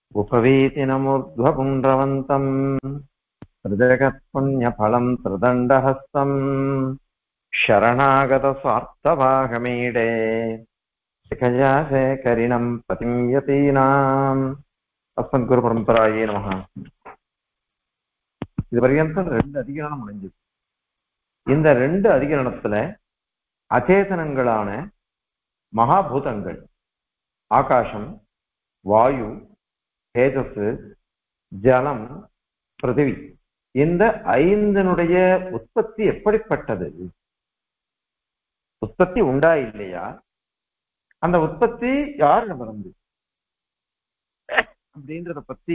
उपवीतिनमूर्ध्वपुण्ड्रवन्तम् त्रिजगत्पुण्यफलम् त्रिदण्डहस्तम् शरणागतस्वार्थभागमीडे शिखया शेखरिणम् पतिं यतीनाम् अस्मद्गुरुपरम्परायै நமஹ. இது பர்யந்தம் ரெண்டு அதிகரணம் முடிஞ்சது. இந்த ரெண்டு அதிகரணத்துல அச்சேதனங்களான மகாபூதங்கள் ஆகாசம், வாயு, தேஜஸ், ஜலம், பிருத்திவி, இந்த ஐந்தினுடைய உற்பத்தி எப்படிப்பட்டது, உற்பத்தி உண்டா இல்லையா, அந்த உற்பத்தி யாரிடம் இருந்து அப்படின்றத பத்தி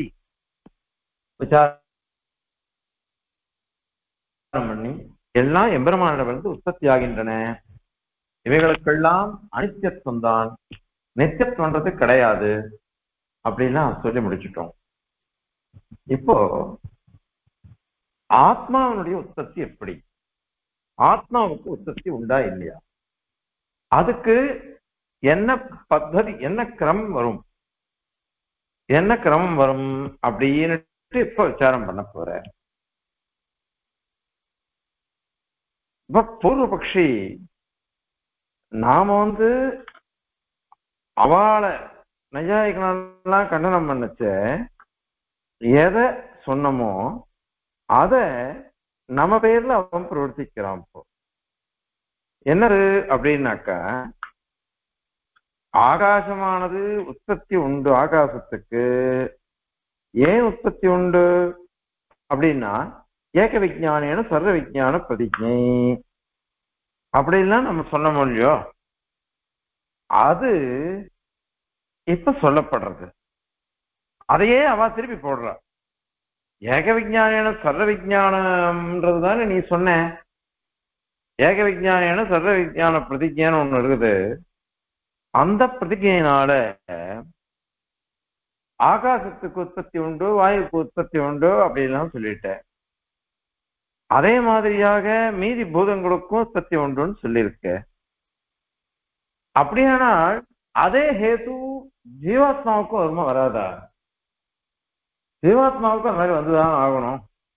விசாரம் பண்ணி எல்லாம் எம்பெருமானிடமிருந்து உற்பத்தி ஆகின்றன. இவைகளுக்கெல்லாம் அனித்தியத்துவம் தான், நித்தியத்துவன்றது கிடையாது அப்படின்னா சொல்லி முடிச்சுட்டோம். இப்போ ஆத்மாவனுடைய உற்பத்தி எப்படி, ஆத்மாவுக்கு உற்பத்தி உண்டா இல்லையா, அதுக்கு என்ன பத்ததி, என்ன கிரமம் வரும், என்ன கிரமம் வரும் அப்படின்னு இப்ப விசாரம் பண்ண போற. இப்ப பூர்வபக்ஷி நாம அவளை நையாயிகெல்லாம் கண்டனம் பண்ணச்ச எதை சொன்னமோ அத நம்ம பேர்ல அவன் பிரவர்த்திக்கிறான். இப்போ என்னது அப்படின்னாக்கா, ஆகாசமானது உற்பத்தி உண்டு, ஆகாசத்துக்கு ஏன் உற்பத்தி உண்டு அப்படின்னா ஏக விஞ்ஞான சர்வ விஞ்ஞான பிரதிஜை அப்படின்லாம் நம்ம சொன்ன முடியோ, அது இப்ப சொல்லப்படுறது. அதையே அவ திருப்பி போடுறா. ஏக விஞ்ஞான சர்வ விஞ்ஞானம்ன்றது தானே நீ சொன்ன. ஏக விஞ்ஞான சர்வ விஞ்ஞான பிரதிஜைன்னு ஒண்ணு இருக்குது. அந்த பிரதிஜையினால ஆகாசத்துக்கு உற்பத்தி உண்டு, வாயுக்கு உற்பத்தி உண்டு அப்படின்லாம் சொல்லிட்டேன். அதே மாதிரியாக மீதி பூதங்களுக்கும் உற்பத்தி உண்டுன்னு சொல்லியிருக்க. அப்படியானால் அதே ஹேது ஜீவாத்மாவுக்கும் வருமா வராதா? ஜீவாத்மாவுக்கும் அந்த மாதிரி வந்துதான் ஆகணும்.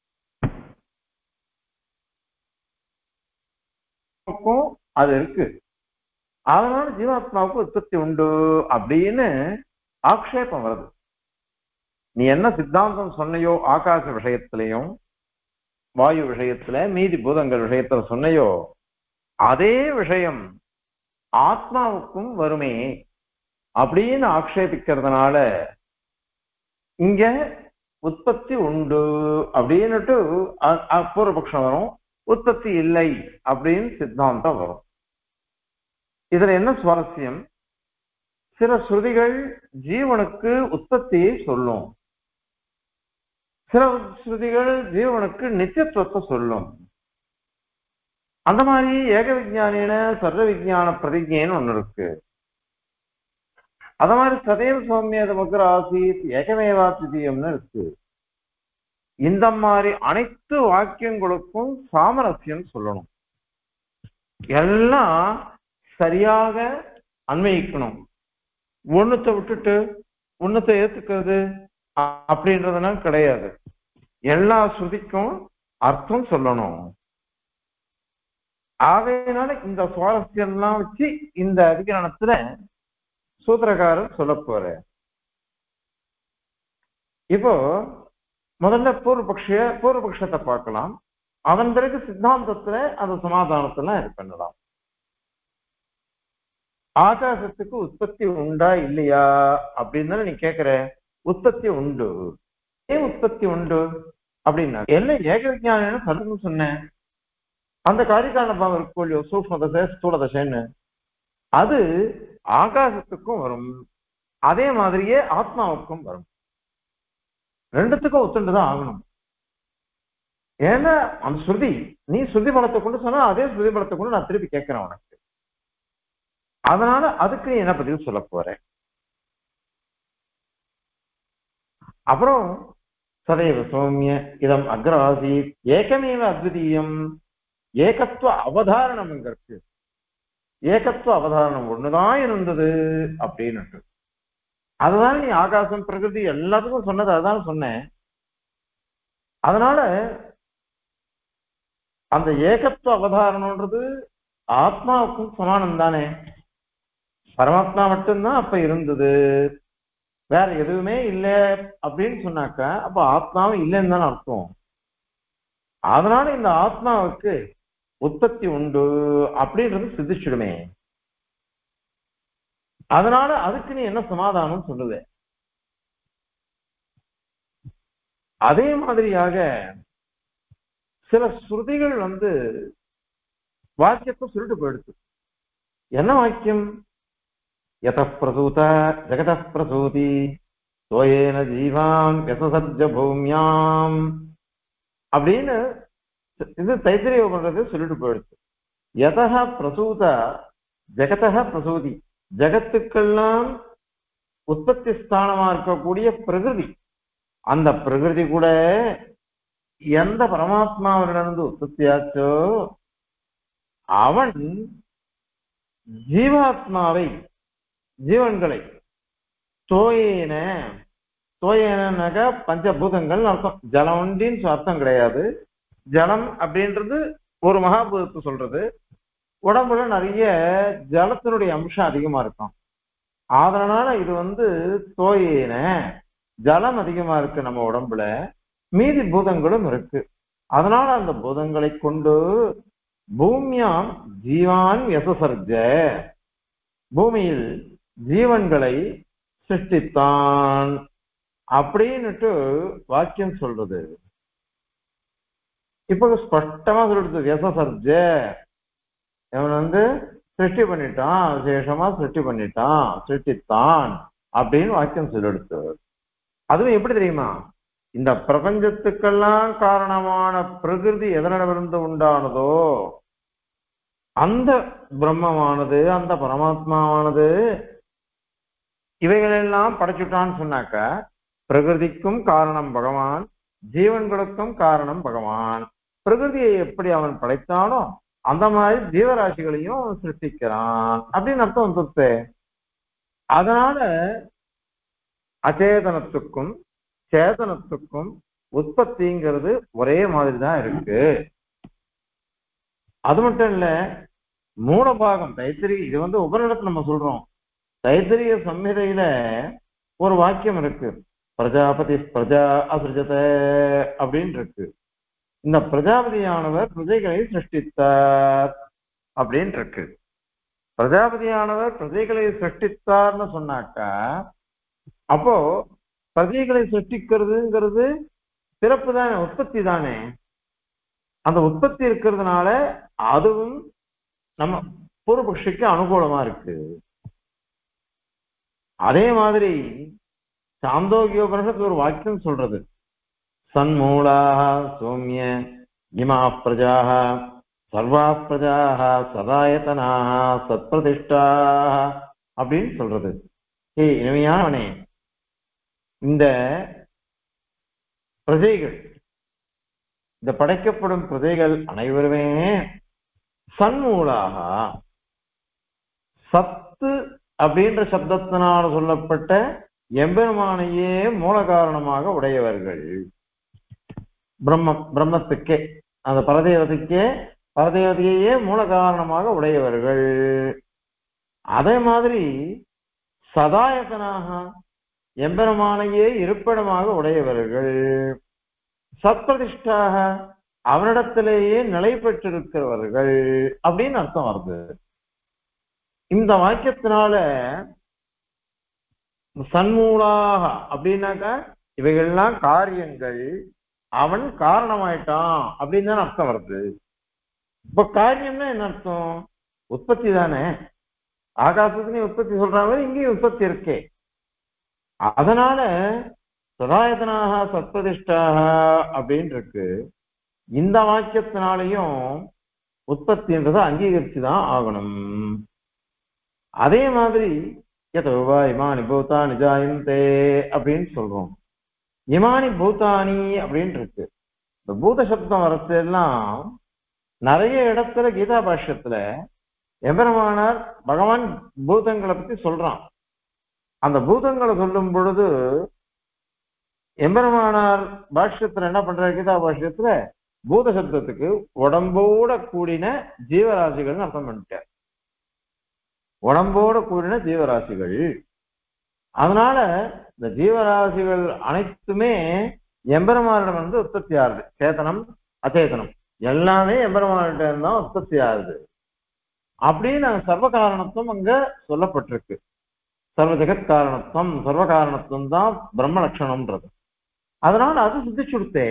அது இருக்கு, அதனால ஜீவாத்மாவுக்கு உற்பத்தி உண்டு அப்படின்னு ஆக்ஷேபம் வருது. நீ என்ன சித்தாந்தம் சொன்னையோ ஆகாச விஷயத்திலையும் வாயு விஷயத்துல மீதி பூதங்கள் விஷயத்துல சொன்னையோ அதே விஷயம் ஆத்மாவுக்கும் வருமே அப்படின்னு ஆக்ஷேபிக்கிறதுனால இங்க உற்பத்தி உண்டு அப்படின்னுட்டு பூர்வபக்ஷம் வரும், உற்பத்தி இல்லை அப்படின்னு சித்தாந்தம் வரும். இதுல என்ன சுவாரஸ்யம், சில ஸ்ருதிகள் ஜீவனுக்கு உற்பத்தியை சொல்லும், சில ஸ்ருதிகள் ஜீவனுக்கு நித்தியத்துவத்தை சொல்லும். அந்த மாதிரி ஏக விஞ்ஞான சர்வ விஞ்ஞான பிரதிஜைன்னு ஒண்ணு இருக்கு. அத மாதிரி சதேவ சௌமியத மகர ஆசீத் ஏகமேவா திதியம்னு இருக்கு. இந்த மாதிரி அனைத்து வாக்கியங்களுக்கும் சாமரஸ்யம் சொல்லணும், எல்லாம் சரியாக அன்வயிக்கணும். ஒண்ணுத்தை விட்டுட்டு ஒண்ணுத்தை ஏத்துக்கிறது அப்படின்றதுனால கிடையாது. எல்லா ஸ்ருதிக்கும் அர்த்தம் சொல்லணும். ஆகையினால இந்த சுவாரஸ்யம் எல்லாம் வச்சு இந்த அதிகரணத்துல சூத்திரக்காரர் சொல்ல போற. இப்போ முதல்ல பூர்வபக்ஷத்தை பார்க்கலாம், அதன் பிறகு சித்தாந்தத்துல அந்த சமாதானத்துல இது பண்ணலாம். ஆகாசத்துக்கு உற்பத்தி உண்டா இல்லையா அப்படின்னு நீ கேக்குற. உற்பத்தி உண்டு. ஏன் உற்பத்தி உண்டு அப்படின்னா எல்லாம் ஏக விஞ்ஞான சர்வம் சொன்னேன். அந்த காரிகாரண பாவம் இருக்கும் இல்லையோ, சூக்ஷ்ம தசை ஸ்தூல தசைன்னு, அது ஆகாசத்துக்கும் வரும், அதே மாதிரியே ஆத்மாவுக்கும் வரும். ரெண்டுத்துக்கும் ஒத்துண்டுதான் ஆகணும். ஏன்னா அந்த ஸ்ருதி, நீ ஸ்ருதி பலத்தை கொண்டு சொன்னா அதே ஸ்ருதி பலத்தை கொண்டு நான் திருப்பி கேட்கிறேன் உனக்கு. அதனால அதுக்கு என்ன பதில் சொல்ல போறேன். அப்புறம் சதைவ சௌமிய இதம் அக்ராசி ஏகமேவ அத்விதீயம் ஏகத்துவ அவதாரணம் இருக்கு. ஏகத்துவ அவதாரணம் ஒண்ணுதான் இருந்தது அப்படின்னு அதுதான் நீ ஆகாசம் பிரகிருதி எல்லாத்துக்கும் சொன்னது, அதான் சொன்னேன். அதனால அந்த ஏகத்துவ அவதாரணம்ன்றது ஆத்மாவுக்கும் சமானம் தானே. பரமாத்மா மட்டும்தான் அப்ப இருந்தது, வேற எதுவுமே இல்லை அப்படின்னு சொன்னாக்க அப்ப ஆத்மாவும் இல்லைன்னு தானே அர்த்தம். அதனால இந்த ஆத்மாவுக்கு உற்பத்தி உண்டு அப்படின்றது சித்திச்சிடுமே. அதனால அதுக்கு நீ என்ன சமாதானம் சொல்லுது? அதே மாதிரியாக சில ஸ்ருதிகள் வாக்கியத்தை சொல்லிட்டு போயிடுச்சு. என்ன வாக்கியம்? யத பிரசூத ஜெகத பிரசூதி சோயேன ஜீவான் யசசர்ஜ பூமியாம் அப்படின்னு இது தைத்திரிய உபநிடத்தை சொல்லிட்டு போயிடுச்சு. யதஹ பிரசூத ஜெகதஹ பிரசூதி, ஜெகத்துக்கெல்லாம் உற்பத்தி ஸ்தானமா இருக்கக்கூடிய பிரகிருதி, அந்த பிரகிருதி கூட எந்த பரமாத்மாவிலிருந்து உற்பத்தியாச்சோ அவன் ஜீவாத்மாவை, ஜீவன்களை தோயேன, தோயேனாக பஞ்சபூதங்கள் அர்த்தம். ஜலம் ஒன்றின்னு அர்த்தம் கிடையாது. ஜலம் அப்படின்றது ஒரு மகாபூதத்தை சொல்றது. உடம்புல நிறைய ஜலத்தினுடைய அம்சம் அதிகமா இருக்கும். அதனால இது தோயேன, ஜலம் அதிகமா இருக்கு நம்ம உடம்புல, மீதி பூதங்களும் இருக்கு. அதனால அந்த பூதங்களை கொண்டு பூமியாம் ஜீவான் யசசர்ஜ, பூமியில் ஜீவன்களை சிருஷ்டித்தான் அப்படின்னுட்டு வாக்கியம் சொல்றது. இப்போ ஸ்பஷ்டமா சொல்லிடுது. யசசர்ஜ, இவன் சிருஷ்டி பண்ணிட்டான், விசேஷமா சிருஷ்டி பண்ணிட்டான், சிருஷ்டித்தான் அப்படின்னு வாக்கியம் சொல்லிடுத்து. அதுவும் எப்படி தெரியுமா? இந்த பிரபஞ்சத்துக்கெல்லாம் காரணமான பிரகிருதி எதனிடமிருந்து உண்டானதோ அந்த பிரம்மமானது, அந்த பரமாத்மாவானது இவைகளெல்லாம் படைச்சுட்டான்னு சொன்னாக்க பிரகிருதிக்கும் காரணம் பகவான், ஜீவன்களுக்கும் காரணம் பகவான். பிரகிருதியை எப்படி அவன் படைத்தானோ அந்த மாதிரி ஜீவராசிகளையும் அவன் சிருஷ்டிக்கிறான் அப்படின்னு அர்த்தம் வந்துருச்சு. அதனால அச்சேதனத்துக்கும் சேதனத்துக்கும் உற்பத்திங்கிறது ஒரே மாதிரி தான் இருக்கு. அது மட்டும் இல்ல, மூலபாகம் தைத்திரி, இது உபநிடத்தை நம்ம சொல்றோம். தைத்திரிய சம்ஹிதையில ஒரு வாக்கியம் இருக்கு, பிரஜாபதி பிரஜா அசிருஜத அப்படின்னு இருக்கு. இந்த பிரஜாபதியானவர் பிரஜைகளை சிருஷ்டித்தார் அப்படின்னு இருக்கு. பிரஜாபதியானவர் பிரஜைகளை சிருஷ்டித்தார்னு சொன்னாக்கா அப்போ பிரஜைகளை சிருஷ்டிக்கிறதுங்கிறது சிறப்பு தானே, உற்பத்தி தானே. அந்த உற்பத்தி இருக்கிறதுனால அதுவும் நம்ம பூர்வபக்ஷிக்கு அனுகூலமா இருக்கு. அதே மாதிரி சாந்தோக்கியோபனிஷத்து ஒரு வாக்கியம் சொல்றது, சன்மூலாக சௌமிய இமா பிரஜாக சர்வா பிரஜாக சதாயத்தனாக சத்பிரதிஷ்டாக அப்படின்னு சொல்றது. இனிமையானவனே, இந்த பிரஜைகள், இந்த படைக்கப்படும் பிரஜைகள் அனைவருமே சன்மூலாக, சத்து அப்படின்ற சப்தத்தினால் சொல்லப்பட்ட எம்பெருமானையே மூல காரணமாக உடையவர்கள். பிரம்மத்துக்கே, அந்த பரதேவதையே மூல காரணமாக உடையவர்கள். அதே மாதிரி சதாயகனாக எம்பெருமானையே இருப்பிடமாக உடையவர்கள். சத்பிரதிஷ்டாக அவனிடத்திலேயே நிலை பெற்றிருக்கிறவர்கள் அப்படின்னு அர்த்தம் வருது. இந்த வாக்கியத்தினால சன்மூலாக அப்படின்னாக்கா இவைகள்லாம் காரியங்கள், அவன் காரணமாயிட்டான் அப்படின்னு தான் அர்த்தம் வருது. இப்ப காரியம்னா என்ன அர்த்தம்? உற்பத்தி தானே. ஆகாசத்துக்கு உற்பத்தி சொல்ற மாதிரி இங்கேயும் உற்பத்தி இருக்கே. அதனால சதாயதனாக சத்பிரதிஷ்டாக அப்படின்னு இருக்கு. இந்த வாக்கியத்தினாலையும் உற்பத்தின்றதை அங்கீகரிச்சுதான் ஆகணும். அதே மாதிரி யதோவா இமானி பூதானி ஜாயந்தே அப்படின்னு சொல்றோம். இமானி பூதானி அப்படின்னு இருக்கு. இந்த பூத சப்தம் வரச்செல்லாம் நிறைய இடத்துல கீதா பாஷ்யத்துல எம்பெருமானார் பகவான் பூதங்களை பத்தி சொல்றான். அந்த பூதங்களை சொல்லும் பொழுது எம்பெருமானார் பாஷ்யத்துல என்ன பண்றாரு, கீதா பாஷ்யத்துல பூத சப்தத்துக்கு உடம்போட கூடின ஜீவராசிகள்னு அர்த்தம் பண்ணிட்டார். உடம்போட கூடின ஜீவராசிகள். அதனால இந்த ஜீவராசிகள் அனைத்துமே எம்பெருமானிடம் வந்து உற்பத்தி ஆகுது. சேதனம் அச்சேதனம் எல்லாமே எம்பெருமானிட்ட தான் உற்பத்தி ஆகுது அப்படின்னு சர்வ காரணத்துவம் அங்க சொல்லப்பட்டிருக்கு. சர்வ ஜெகத் காரணத்துவம், சர்வ காரணத்துவம் தான் பிரம்ம லட்சணம்ன்றது. அதனால அது சித்திச்சுடுத்தே.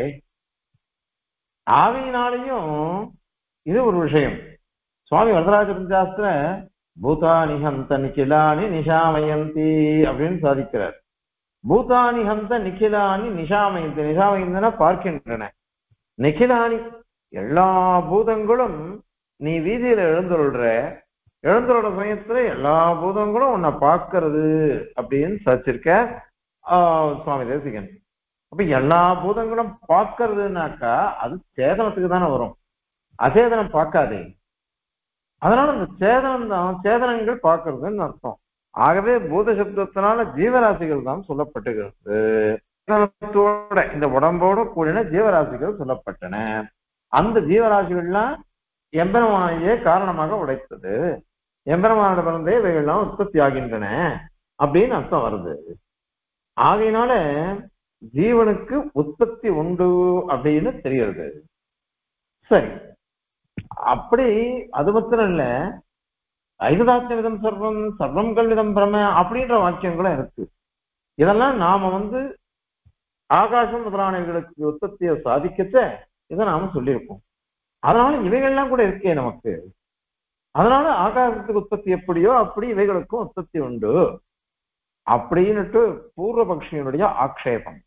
ஆவியினாலையும் இது ஒரு விஷயம். சுவாமி வரதராஜ பஞ்சாஸ்திர பூதானி ஹந்த நிகிலானி நிஷாமயந்தி அப்படின்னு சாதிக்கிறார். பூதானி ஹந்த நிகிலானி நிஷாமயந்தி. நிஷாமயந்தினா பார்க்கின்றன. நிகிலானி எல்லா பூதங்களும் நீ வீதியில எழுந்துள்ள சமயத்துல எல்லா பூதங்களும் உன்னை பார்க்கறது அப்படின்னு சாதிச்சிருக்க சுவாமி தேசிகன். அப்ப எல்லா பூதங்களும் பார்க்கறதுனாக்கா அது சேதனத்துக்கு தானே வரும், அச்சேதனம் பார்க்காதே. அதனால இந்த சேதனம் தான், சேதனங்கள் பார்க்கறதுன்னு அர்த்தம். ஆகவே பூத சப்தத்தினால ஜீவராசிகள் தான் சொல்லப்பட்டுகிறது. இந்த உடம்போட கூடின ஜீவராசிகள் சொல்லப்பட்டன. அந்த ஜீவராசிகள்லாம் எம்பெருமானையே காரணமாக உடைத்தது. எம்பெருமானிடமிருந்தே இவைகள்லாம் உற்பத்தி ஆகின்றன அப்படின்னு அர்த்தம் வருது. ஆகையினால ஜீவனுக்கு உற்பத்தி உண்டு அப்படின்னு தெரிகிறது. சரி, அப்படி அது மாத்திரம் இல்ல, ஐததாத்ய விதம் சர்வம் சர்வம் கல்விதம் பிரம அப்படின்ற வாக்கியங்களும் இருக்கு. இதெல்லாம் நாம வந்து ஆகாசம் முதலானவர்களுக்கு உற்பத்தியை சாதிக்கச்ச இதை நாம சொல்லியிருப்போம். அதனால இவைகள்லாம் கூட இருக்கே நமக்கு. அதனால ஆகாசத்துக்கு உற்பத்தி எப்படியோ அப்படி இவைகளுக்கும் உற்பத்தி உண்டு அப்படின்னுட்டு பூர்வபக்ஷியினுடைய ஆக்ஷேபம்.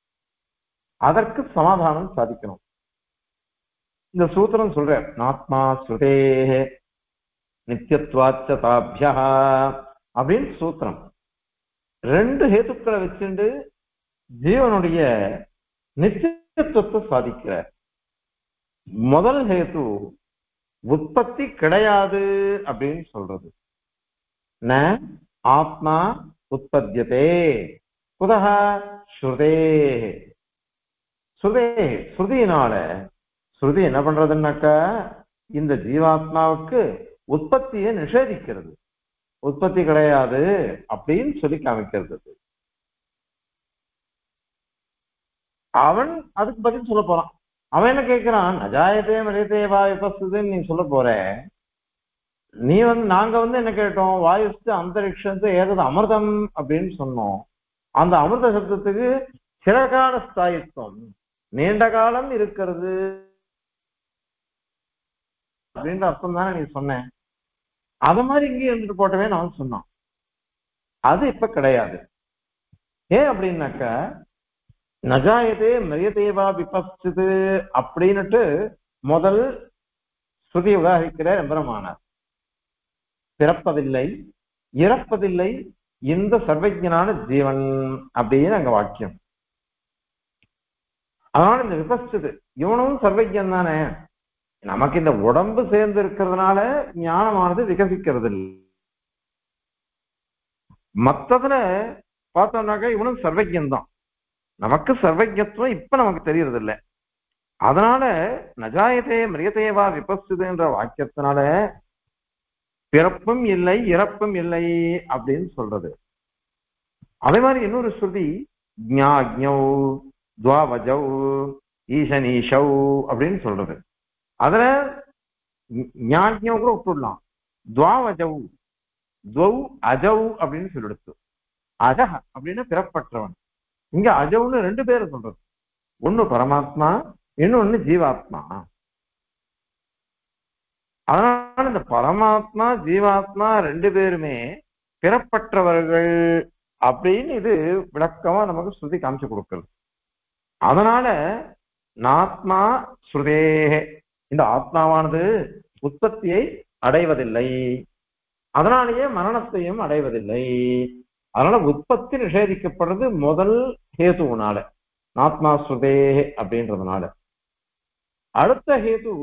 அதற்கு சமாதானம் சாதிக்கணும். இந்த சூத்திரம் சொல்ற நாத்மா ஸ்ருதே நித்தியத்வாச்ச தாபியா அப்படின்னு சூத்திரம். ரெண்டு ஹேத்துக்களை வச்சுண்டு ஜீவனுடைய நித்தியத்துவத்தை சாதிக்கிறார். முதல் ஹேத்து உற்பத்தி கிடையாது அப்படின்னு சொல்றது. ந ஆத்மா உற்பத்தியதே குதஹ ஸ்ருதே. ஸ்ருதே ஸ்ருதியினால, ஸ்ருதி என்ன பண்றதுன்னாக்கா இந்த ஜீவாத்மாவுக்கு உற்பத்தியை நிஷேதிக்கிறது. உற்பத்தி கிடையாது அப்படின்னு சொல்லி காமிக்கிறது. அவன் அதுக்கு பதில் சொல்ல போறான். அவன் என்ன கேட்கிறான், நஜாயத்தே மரியதேவா விபஸ்துன்னு நீ சொல்ல போற. நீ வந்து நாங்க வந்து என்ன கேட்டோம், வாயுஸ்து அந்தரிக்ஷத்து ஏதாவது அமிர்தம் அப்படின்னு சொன்னோம். அந்த அமிர்த சப்தத்துக்கு சிறகால ஸ்தாயித்துவம், நீண்ட காலம் இருக்கிறது அப்படின்ற அர்த்தம் தானே நீ சொன்ன. அது மாதிரி இங்கே இருந்துட்டு போட்டவே நான் சொன்னான். அது இப்ப கிடையாது. ஏன் அப்படின்னாக்கா நஜாயதே மரியதேவா விபஸ்து அப்படின்னுட்டு முதல் ஸ்ருதி உதாரிக்கிற எம்பெருமானார். பிறப்பதில்லை இறப்பதில்லை இந்த சர்வஜனான ஜீவன் அப்படின்னு அங்க வாக்கியம். அதனால இந்த விபஸ்து இவனும் சர்வஜன் தானே. நமக்கு இந்த உடம்பு சேர்ந்து இருக்கிறதுனால ஞானமானது விகசிக்கிறது இல்லை. மற்றதுல பார்த்தோம்னாக்கா இவனும் சர்வஜன் தான். நமக்கு சர்வஜத்துவம் இப்ப நமக்கு தெரியறது இல்லை. அதனால நஜாயதே மிரியதேவா விபஸ்துன்ற வாக்கியத்தினால பிறப்பும் இல்லை இறப்பும் இல்லை அப்படின்னு சொல்றது. அதே மாதிரி இன்னொரு ஸ்ருதி ஞாக்ஞௌ துவாவஜௌ ஈசனீஷௌ அப்படின்னு சொல்றது. அதுல ஞாக்ஞௌ கூட விட்டுடலாம். துவாவஜௌ துவௌ அஜௌ அப்படின்னு சொல்லிடுச்சு. அஜஹ அப்படின்னு பிறப்பற்றவன். இங்க அஜவுன்னு ரெண்டு பேரை சொல்றது. ஒண்ணு பரமாத்மா, இன்னொன்னு ஜீவாத்மா. அதனால இந்த பரமாத்மா ஜீவாத்மா ரெண்டு பேருமே பிறப்பற்றவர்கள் அப்படின்னு இது விளக்கமா நமக்கு ஸ்ருதி காமிச்சு கொடுக்கிறது. அதனால நாத்மா ஸ்ருதே, இந்த ஆத்மாவானது உற்பத்தியை அடைவதில்லை, அதனாலேயே மரணத்தையும் அடைவதில்லை. அதனால உற்பத்தி நிஷேதிக்கப்படுறது முதல் ஹேதுனால, ஆத்மா ஸ்ருதே அப்படின்றதுனால. அடுத்த ஹேது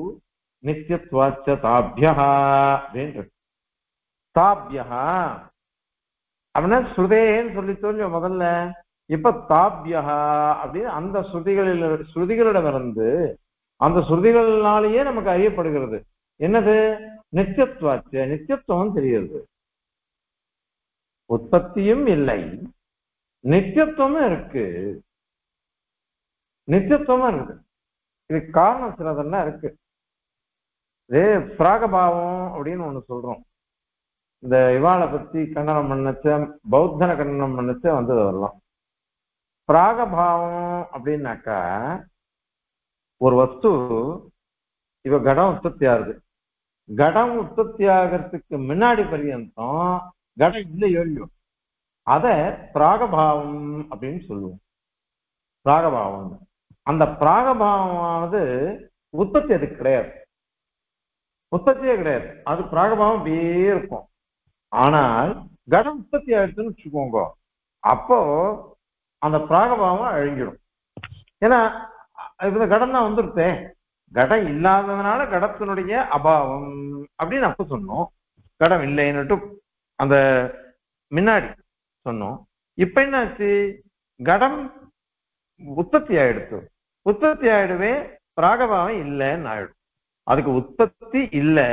நித்தியத்வாச்ச தாபியா அப்படின்றது. தாபியா அப்படின்னா ஸ்ருதேன்னு சொல்லி சொல்லி முதல்ல. இப்ப தாபியா அப்படின்னு அந்த ஸ்ருதிகளிடமிருந்து அந்த ஸ்ருதிகளினாலேயே நமக்கு அறியப்படுகிறது என்னது? நித்தியத்துவாச்சு, நித்தியத்துவம் தெரியுது. உற்பத்தியும் இல்லை, நித்தியத்துவமும் இருக்கு. நித்தியத்துவமும் இருக்கு. இதுக்கு காரணம் சிலதெல்லாம் இருக்கு. இது பிராகபாவம் அப்படின்னு ஒண்ணு சொல்றோம். இந்த இவாளை பத்தி கண்டனம் பண்ணச்ச, பௌத்தன கண்டனம் பண்ணச்ச வந்தது வரலாம். பிராகபாவம் அப்படின்னாக்கா ஒரு வஸ்து இவ கடம் உற்பத்தி ஆகுது. கடம் உற்பத்தி ஆகிறதுக்கு முன்னாடி பர்யந்தம் கடம் இல்லையோ இல்லையோ அத பிராகபாவம் அப்படின்னு சொல்லுவோம். பிராகபாவம். அந்த பிராகபாவமானது உற்பத்தி அதுக்கு கிடையாது, உற்பத்தியே கிடையாது. அது பிராகபாவம் அப்படியே இருக்கும். ஆனால் கடம் உற்பத்தி ஆயிடுச்சுன்னு வச்சுக்கோங்க, அப்போ அந்த பிராகபாவம் அழிஞ்சிடும். ஏன்னா இந்த கடம் தான் வந்துருத்தே. கடம் இல்லாததுனால கடத்தினுடைய அபாவம் அப்படின்னு அப்ப சொன்னோம். கடம் இல்லைன்னுட்டு அந்த முன்னாடி சொன்னோம். இப்ப என்னாச்சு? கடம் உற்பத்தி ஆயிடுச்சு. உற்பத்தி ஆயிடுவே பிராகபாவம் இல்லைன்னு ஆயிடும். அதுக்கு உற்பத்தி இல்லை,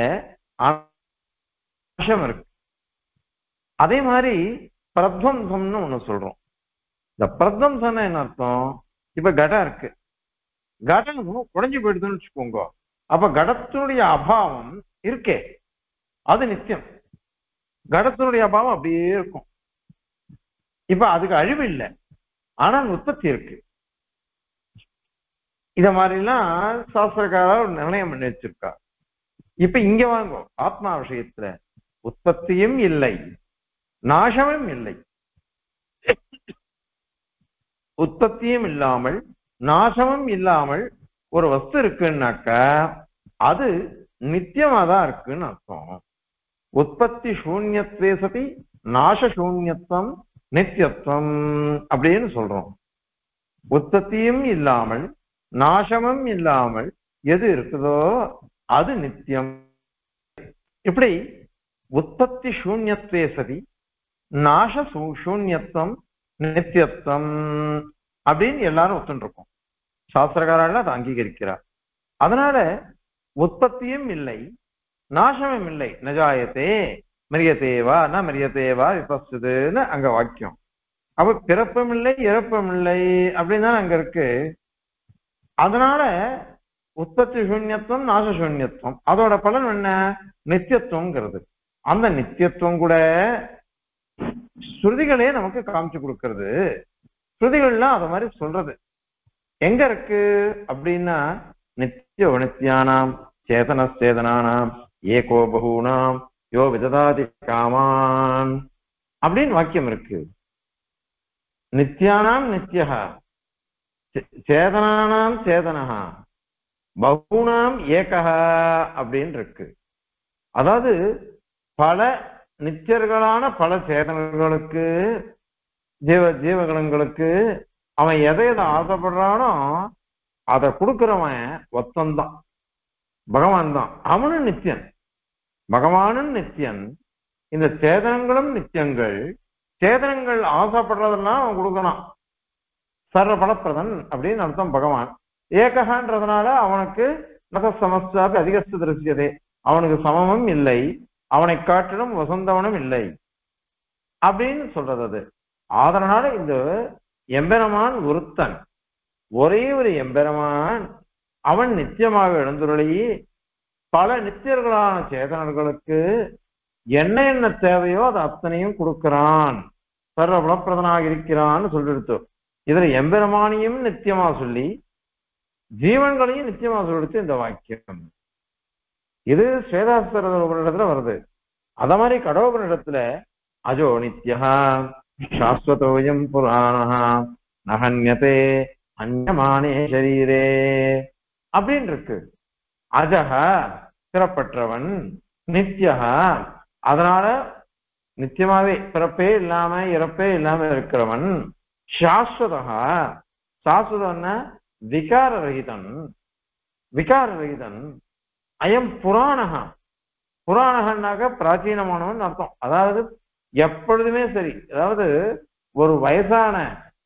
நாசம் இருக்கு. அதே மாதிரி பிரத்வம்சம்னு ஒண்ணு சொல்றோம். இந்த பிரத்வம்சம்னா என்ன அர்த்தம்? இப்ப கடம் இருக்கு, கடம் உடைஞ்சு போயிடுதுன்னு வச்சுக்கோங்க, அப்ப கடத்தினுடைய அபாவம் இருக்கே அது நித்தியம். கடத்தினுடைய அபாவம் அப்படியே இருக்கும். இப்ப அதுக்கு அழிவு இல்லை, ஆனால் உற்பத்தி இருக்கு. இத மாதிரிலாம் சாஸ்திரக்காரர் ஒரு நிர்ணயம் பண்ணி வச்சிருக்கா. இப்ப இங்க வாங்க, ஆத்மா விஷயத்துல உற்பத்தியும் இல்லை, நாசமும் இல்லை. உற்பத்தியும் இல்லாமல் நாசமும் இல்லாமல் ஒரு வஸ்து இருக்குன்னாக்க அது நித்தியமா தான் இருக்குன்னு அர்த்தம். உற்பத்தி சூன்யத்வே சதி நாச சூன்யத்துவம் நித்தியத்துவம் அப்படின்னு சொல்றோம். உற்பத்தியும் இல்லாமல் நாசமும் இல்லாமல் எது இருக்குதோ அது நித்தியம். இப்படி உற்பத்தி சூன்யத்வே சதி நாச சூன்யத்துவம் நித்தியத்துவம் அப்படின்னு எல்லாரும் ஒத்துருக்கோம். சாஸ்திரக்காரர்கள் அதை அங்கீகரிக்கிறார். அதனால உற்பத்தியும் இல்லை, நாசமும் இல்லை. நஜாயத்தே மிரியத்தேவா ந மிரியத்தேவா விபஸ்துன்னு அங்க வாக்கியம். அப்ப பிறப்பும் இல்லை இறப்பும் இல்லை அப்படின்னு தான் அங்க இருக்கு. அதனால உற்பத்தி சூன்யத்துவம் நாச சூன்யத்துவம் அதோட பலன் என்ன? நித்தியத்துவங்கிறது. அந்த நித்தியத்துவம் கூட ஸ்ருதிகளே நமக்கு காமிச்சு கொடுக்கிறது. ஸ்ருதிகள்லாம் அத மாதிரி சொல்றது எங்க இருக்கு அப்படின்னா, நித்திய நித்தியானாம் சேதன சேதனானாம் ஏகோ பகூனாம் யோ விததாதி காமான் அப்படின்னு வாக்கியம் இருக்கு. நித்தியானாம் நித்யஹா சேதனானாம் சேதனஹா பகூனாம் ஏகஹா அப்படின்னு இருக்கு. அதாவது பல நித்தியர்களான பல சேதனர்களுக்கு ஜீவகணங்களுக்கு அவன் எதை எதை ஆசைப்படுறானோ அதை கொடுக்கிறவன் ஒத்தந்தான், பகவான் தான். அவனும் நித்தியன், பகவானும் நித்தியன். இந்த சேதனங்களும் நித்தியங்கள். சேதனங்கள் ஆசைப்படுறதெல்லாம் அவன் கொடுக்கணும். சர்வ பலப்பிரதன் அப்படின்னு அர்த்தம் பகவான். ஏகன்றதுனால அவனுக்கு நக சமஸ்தாபி அதிகஸ்து திருஷ்யதே, அவனுக்கு சமமும் இல்லை, அவனை காட்டிலும் வசந்தவனும் இல்லை அப்படின்னு சொல்றது அது. அதனால இந்த எம்பெருமான் ஒருத்தன், ஒரே ஒரு எம்பெருமான், அவன் நித்தியமாக எழுந்துருளி பல நித்தியர்களான சேதனர்களுக்கு என்ன என்ன தேவையோ அது அத்தனையும் கொடுக்கிறான், சர்வ பலப்பிரதனாக இருக்கிறான்னு சொல்லிடுத்து. இதுல எம்பெருமானையும் நித்தியமா சொல்லி ஜீவன்களையும் நித்தியமா சொல்லிடுத்து இந்த வாக்கியம். இது ஸ்வேதாஸ்வரத்துல வருது. அத மாதிரி கடோபனிடத்துல அஜோ நித்யா சாஸ்வதோயம் புராணா நகன்யதே அந்யமானே ஷரீரே அப்படின்னு இருக்கு. அஜக பிறப்பற்றவன், நித்யஹா அதனால நித்தியமாவே பிறப்பே இல்லாம இறப்பே இல்லாம இருக்கிறவன், சாஸ்வதா சாஸ்வதன்னா விகாரரகிதன், விகாரரகிதன். அயம் புராணகா, புராணகன்னாக பிராச்சீனமானவன் அர்த்தம். அதாவது எப்பொழுதுமே சரி. அதாவது ஒரு வயசான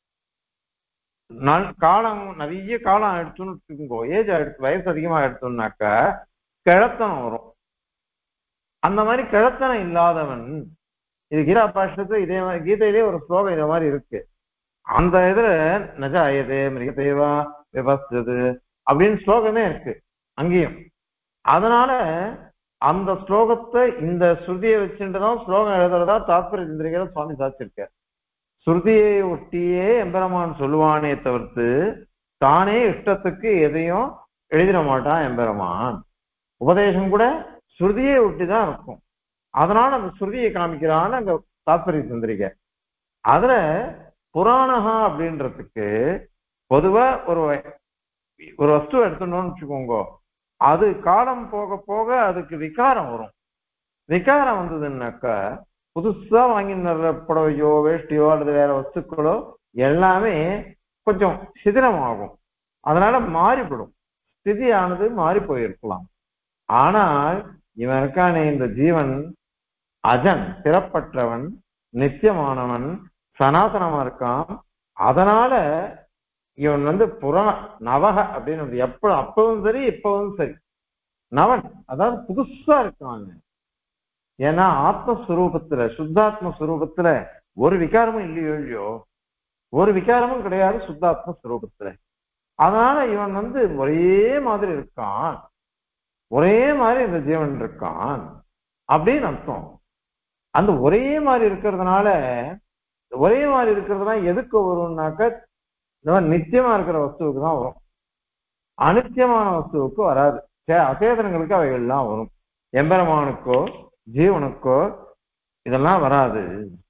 காலம் நிறைய காலம் ஆயிடுச்சுன்னு வச்சுக்கோங்க, ஏஜ் ஆயிடுச்சு, வயசு அதிகமா ஆயிடுச்சுன்னாக்கா கிழத்தனம் வரும். அந்த மாதிரி கிழத்தனம் இல்லாதவன், இது கீதா பாஷ்யத்துல இதே மாதிரி கீதையிலே ஒரு ஸ்லோகம் இத மாதிரி இருக்கு. அந்த இதுல நஜ ஆயதே மிருகதேவா விபஸ்து அப்படின்னு ஸ்லோகமே இருக்கு அங்கேயும். அதனால அந்த ஸ்லோகத்தை இந்த ஸ்ருதியை வச்சுட்டுதான் ஸ்லோகம் எழுதுறதா தாத்பரிய சிந்தரிக்கிற சுவாமி சாதிச்சிருக்கார். ஸ்ருதியை ஒட்டியே எம்பெருமான் சொல்லுவானே தவிர்த்து தானே இஷ்டத்துக்கு எதையும் எழுதிட மாட்டான் எம்பெருமான். உபதேசம் கூட ஸ்ருதியை ஒட்டிதான் இருக்கும். அதனால அந்த ஸ்ருதியை காமிக்கிறான்னு அங்க தாத்பரிய சிந்தரிக்க. அதுல புராணகா அப்படின்றதுக்கு பொதுவா ஒரு ஒரு வஸ்து எடுத்துட்டோம்னு வச்சுக்கோங்க, அது காலம் போக போக அதுக்கு விகாரம் வரும். விகாரம் வந்ததுன்னாக்கா புதுசா வாங்கி நிறைய புடவையோ வேஷ்டியோ அல்லது வேற வஸ்துக்களோ எல்லாமே கொஞ்சம் சிதிலமாகும். அதனால மாறிவிடும், ஸ்திதியானது மாறி போயிருக்கலாம். ஆனால் இவன் இருக்கானே இந்த ஜீவன் அஜன், பிறப்பற்றவன், நித்தியமானவன், சனாதனமா இருக்கான். அதனால இவன் நவக அப்படின்னு அப்பவும் சரி இப்பவும் சரி நவன், அதாவது புதுசா இருக்கான். ஏன்னா ஆத்மஸ்வரூபத்துல, சுத்தாத்ம ஸ்வரூபத்துல ஒரு விகாரமும் இல்லையோ, ஒரு விகாரமும் கிடையாது சுத்தாத்ம ஸ்வரூபத்துல. அதனால இவன் ஒரே மாதிரி இருக்கான், ஒரே மாதிரி இந்த ஜீவன் இருக்கான் அப்படின்னு அர்த்தம். அந்த ஒரே மாதிரி இருக்கிறதுனால, ஒரே மாதிரி இருக்கிறதுனா எதுக்கு வரும்னாக்க நித்தியமா இருக்கிற வஸ்துவுக்கு தான் வரும், அனித்தியமான வஸ்துவுக்கு வராது. அசேதனங்களுக்கு அவைகள்லாம் வரும், எம்பெருமானுக்கோ ஜீவனுக்கோ இதெல்லாம் வராது.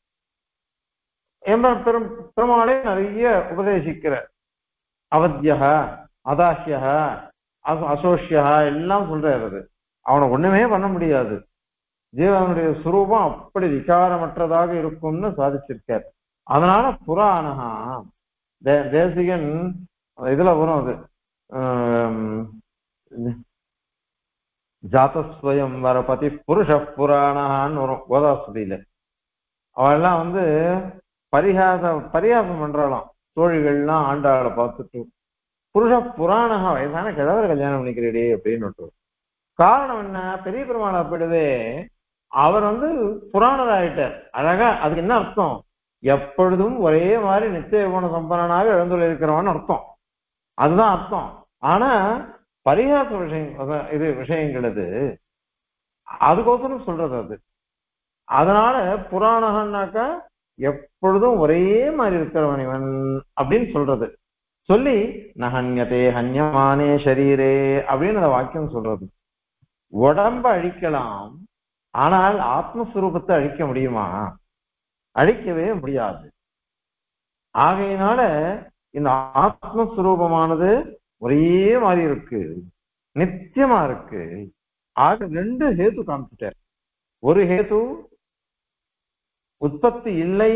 பெருமாளே நிறைய உபதேசிக்கிற அவத்தியக அதாசியக அசோஷியா எல்லாம் சொல்றாரு. அவனை ஒண்ணுமே பண்ண முடியாது, ஜீவனுடைய சுரூபம் அப்படி விகாரமற்றதாக இருக்கும்னு சாதிச்சிருக்கார். அதனால புராணகா தேசிகன் இதுல வரும், அது ஜாத்தஸ்வயம் வரபதி புருஷ புராணான்னு வரும் கோதாஸ்தியில. அவெல்லாம் பரிகாசம் பண்றாளாம் தோழிகள்லாம் ஆண்டாளை பார்த்துட்டு, புருஷ புராணகா வயசான கிழவர் கல்யாணம் பண்ணிக்கிறீடே அப்படின்னு. காரணம் என்ன, பெரிய பெருமாள் அப்படிவே அவர் புராணர் ஆயிட்டார். அழகா அதுக்கு என்ன அர்த்தம், எப்பொழுதும் ஒரே மாதிரி நித்திய குண சம்பனனாக எழுந்துள்ள இருக்கிறவன் அர்த்தம், அதுதான் அர்த்தம். ஆனா பரிகாச விஷயம் இது விஷயங்கள் அது அதுக்கோசரம் சொல்றது அது. அதனால புராணகன்னாக்கா எப்பொழுதும் ஒரே மாதிரி இருக்கிறவன் இவன் அப்படின்னு சொல்றது. சொல்லி நஹன்யதே ஹன்யமானே ஷரீரே அப்படின்னு அந்த வாக்கியம் சொல்றது. உடம்ப அழிக்கலாம், ஆனால் ஆத்மஸ்வரூபத்தை அழிக்க முடியுமா? அழிக்கவே முடியாது. ஆகையினால இந்த ஆத்மஸ்வரூபமானது ஒரே மாதிரி இருக்கு, நித்தியமா இருக்கு. ஆக ரெண்டு ஹேத்து காமிச்சிட்டார். ஒரு ஹேத்து உற்பத்தி இல்லை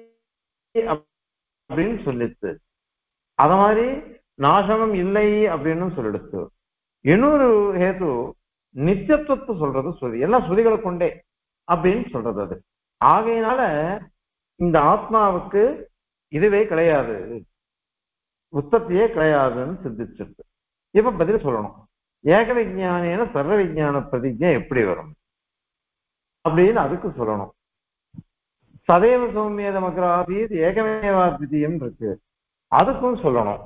அப்படின்னு சொல்லிட்டு, அத மாதிரி நாசமும் இல்லை அப்படின்னு சொல்லிடுச்சு. இன்னொரு ஹேத்து நித்தியத்துவத்தை சொல்றது ஸ்ருதி, எல்லாம் ஸ்ருதிகளை கொண்டே அப்படின்னு சொல்றது அது. ஆகையினால இந்த ஆத்மாவுக்கு இதுவே கிடையாது, உற்பத்தியே கிடையாதுன்னு சிந்திச்சிருக்கு. இப்ப பதில் சொல்லணும், ஏக விஞ்ஞான சர்வ விஞ்ஞான பிரதிஜை எப்படி வரும் அப்படின்னு அதுக்கு சொல்லணும். சதைவ சௌமிய நமக்கு ஏகமேவாத்விதீயம் இருக்கு, அதுக்கும் சொல்லணும்.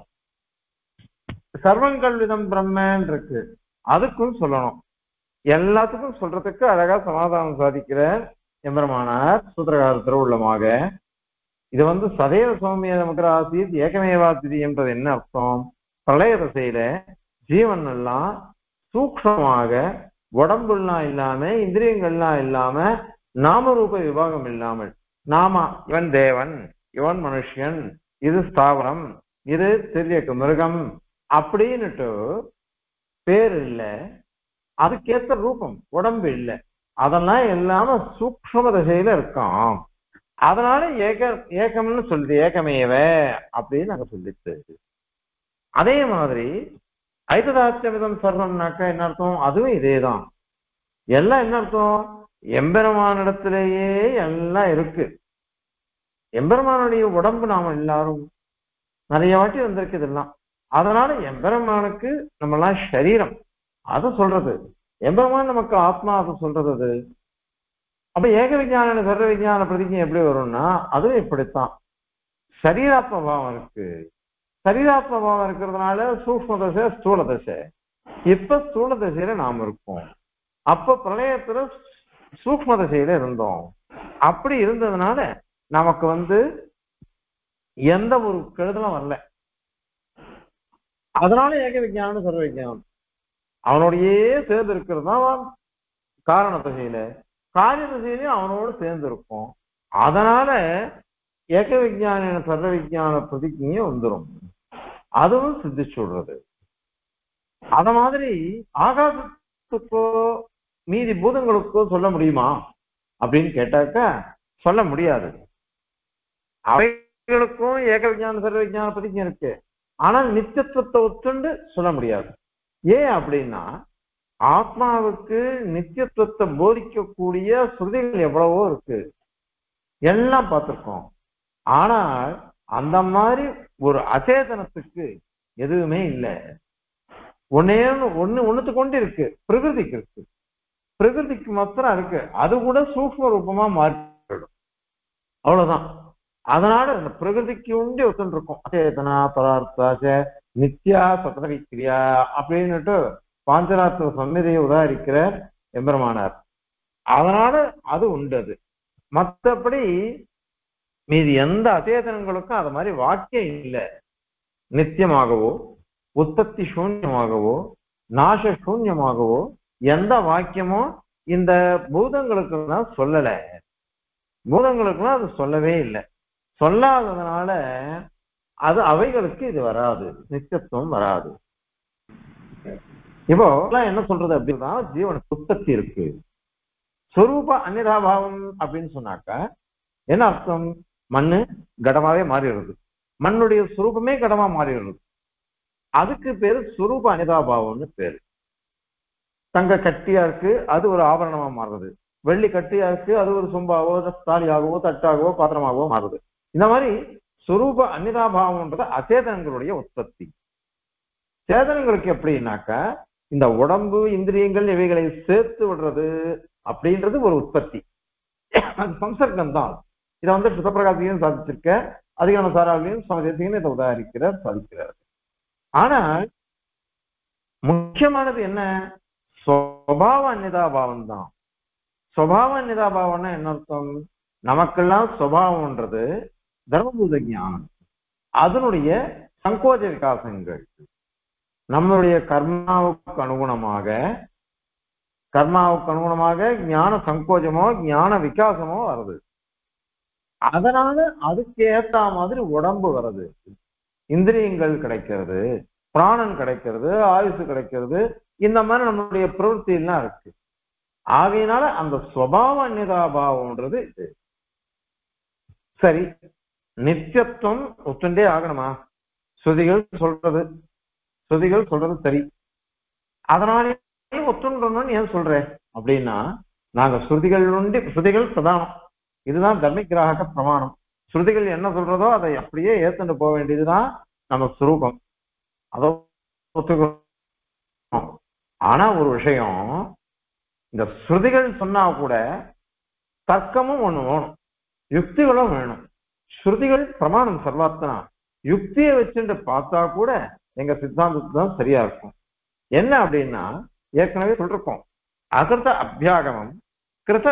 சர்வங்கல்விதம் பிரம்மன் இருக்கு, அதுக்கும் சொல்லணும். எல்லாத்துக்கும் சொல்றதுக்கு அழகா சமாதானம் சாதிக்கிற எம்பெருமானார் சூத்திரகாரத்துல உள்ளமாக. இது சதைவ சௌமிய நமக்கு ஏகமேவாத்விதி என்பது என்ன அர்த்தம், பிரளய தசையில ஜீவன் எல்லாம் சூக்ஷமாக உடம்புலாம் இல்லாம இந்திரியங்கள்லாம் இல்லாம நாமரூப விபாகம் இல்லாமல், நாம இவன் தேவன், இவன் மனுஷன், இது ஸ்தாவரம், இது தெரிய மிருகம் அப்படின்னுட்டு பேர் இல்லை, அதுக்கேற்ற ரூபம் உடம்பு இல்லை, அதெல்லாம் இல்லாம சூக்ஷ்ம தசையில இருக்கான். அதனால ஏகம்னு சொல்லுது, ஏகமேவ அப்படின்னு நாங்க சொல்லிட்டு. அதே மாதிரி ஐததாட்சமிதம் சர்வம்னாக்கா என்ன அர்த்தம், அதுவும் இதேதான். எல்லாம் என்ன அர்த்தம், எம்பெருமானிடத்திலேயே எல்லாம் இருக்கு. எம்பெருமானுடைய உடம்பு நாம எல்லாரும் நிறைய வாட்டி வந்திருக்கு இதெல்லாம். அதனால எம்பெருமானுக்கு நம்ம எல்லாம் சரீரம் அதை சொல்றது, எம்பெருமான் நமக்கு ஆத்மா அதை சொல்றது. அது அப்ப ஏக விஞ்ஞான சர்வ விஞ்ஞான பிரதிஜை எப்படி வரும்னா அதுவும் இப்படித்தான். சரீராத்ம பாவம் இருக்கு. சரீராத்ம பாவம் இருக்கிறதுனால சூக்ஷ்ம தசை ஸ்தூல தசை. இப்ப ஸ்தூல தசையில நாம இருக்கோம். அப்ப பிரளயத்துல சூக்ஷ்ம தசையில இருந்தோம். அப்படி இருந்ததுனால நமக்கு எந்த ஒரு கெடுதலும் வரல. அதனால ஏக விஞ்ஞானம் சர்வ விஞ்ஞானம் அவனோடையே சேர்ந்து இருக்கிறது தான் காரண தசையில, காரிய தசையிலையும் அவனோடு சேர்ந்து இருக்கும். அதனால ஏக விஞ்ஞான சர்வ விஞ்ஞான பிரதிஜையும் வந்துடும். அதுவும் சித்திச்சு விடுறது. அத மாதிரி ஆகாசத்துக்கோ மீதி பூதங்களுக்கோ சொல்ல முடியுமா அப்படின்னு கேட்டாக்கா சொல்ல முடியாது. அவைகளுக்கும் ஏக விஞ்ஞான சர்வ விஞ்ஞான பிரதிஜை இருக்கு. ஆனால் நித்தியத்துவத்தை ஒத்துண்டு சொல்ல முடியாது. ஏன் அப்படின்னா ஆத்மாவுக்கு நித்தியத்துவத்தை போதிக்கக்கூடிய ஸ்ருதிகள் எவ்வளவோ இருக்கு, எல்லாம் பார்த்திருக்கோம். ஆனால் அந்த மாதிரி ஒரு அச்சேதனத்துக்கு எதுவுமே இல்லை. ஒண்ணுத்துக்கு கொண்டு இருக்கு, பிரகிருதிக்கு இருக்கு. பிரகிருதிக்கு மாத்திரம் இருக்கு, அது கூட சூக்ஷ்ம ரூபமா மாறிடும், அவ்வளவுதான். அதனால அந்த பிரகிருதிக்கு உண்டி ஒத்துன்னு இருக்கும். அச்சேதனா பதார்த்தாச்ச நித்யா சதவிக்ரியா அப்படின்னுட்டு பாஞ்சராத்திர சம்மிதையை உதாரிக்கிற எம்பெருமானார். அதனால அது உண்டது. மற்றபடி மீதி எந்த அச்சேதனங்களுக்கும் அது மாதிரி வாக்கியம் இல்லை. நித்தியமாகவோ உற்பத்தி சூன்யமாகவோ நாச சூன்யமாகவோ எந்த வாக்கியமோ இந்த பூதங்களுக்குலாம் சொல்லல. பூதங்களுக்குலாம் அது சொல்லவே இல்லை. சொல்லாததுனால அது அவைகளுக்கு இது வராது, நித்தியத்துவம் வராது. இப்போ என்ன சொல்றது அப்படின்னா ஜீவனுக்கு உற்பத்தி இருக்கு, சொரூப அந்நிதாபாவம் அப்படின்னு சொன்னாக்கா என்ன அர்த்தம்? மண்ணு கடமாவே மாறிடுறது, மண்ணுடைய சுரூபமே கடமா மாறிடுறது. அதுக்கு பேரு சுரூப அனிதாபாவம்னு பேரு. தங்க கட்டியா இருக்கு, அது ஒரு ஆபரணமா மாறுறது. வெள்ளி கட்டியா இருக்கு, அது ஒரு சொம்பாவோ தாலியாகவோ தட்டாகவோ பாத்திரமாகவோ மாறுது. இந்த மாதிரி சுரூப அந்நிதாபாவம்ன்றது அச்சேதனங்களுடைய உற்பத்தி. சேதனங்களுக்கு எப்படின்னாக்கா இந்த உடம்பு இந்திரியங்கள் இவைகளை சேர்த்து விடுறது அப்படின்றது ஒரு உற்பத்தி, அது சம்சர்க்கம் தான். இதை சிவபிரகாசியும் சாதிச்சிருக்க, அதிகான சாராவிலையும் சமதேசியும் இதை உதாரிக்கிறார், சாதிக்கிறார். ஆனால் முக்கியமானது என்ன? சுபாவ அந்நிதாபாவம் தான். சுபாவ அந்நிதாபாவம்னா என்ன அர்த்தம்? நமக்கெல்லாம் சுபாவம்ன்றது தர்மபூத ஞானம், அதனுடைய சங்கோஜ விகாசங்கள் நம்மளுடைய கர்மாவுக்கு அனுகுணமாக ஞான சங்கோஜமோ ஞான விகாசமோ வருது. அதனால அதுக்கு ஏற்ற மாதிரி உடம்பு வருது, இந்திரியங்கள் கிடைக்கிறது, பிராணன் கிடைக்கிறது, ஆயுசு கிடைக்கிறது. இந்த மாதிரி நம்மளுடைய பிரவೃತ್ತಿ எல்லாம் இருக்கு. ஆகையினால அந்த சுபாவ அந்நிதாபாவம்ன்றது இது. சரி, நித்தியத்துவம் ஒத்துண்டே ஆகணுமா? ஸ்ருதிகள் சொல்றது சரி. அதனாலே ஒத்துன்றோம்னு ஏன் சொல்றேன் அப்படின்னா, நாங்க ஸ்ருதிகள் பிரதானம். இதுதான் தர்மிகிராக பிரமாணம். ஸ்ருதிகள் என்ன சொல்றதோ அதை அப்படியே ஏத்துட்டு போக வேண்டியதுதான் நம்ம சுரூபம். அதை ஒத்துக்கிறோம். ஆனா ஒரு விஷயம், இந்த ஸ்ருதிகள் சொன்னா கூட தர்க்கமும் ஒண்ணு வேணும், யுக்திகளும் வேணும். ஸ்ருதிகள் பிரமாணம் சர்வாத்தனா, யுக்தியை வச்சுட்டு பார்த்தா கூட எங்க சித்தாந்தத்துக்கு தான் சரியா இருக்கும். என்ன அப்படின்னா ஏற்கனவே சொல்லிருக்கோம், அகிருத அபியாகமம் கிருத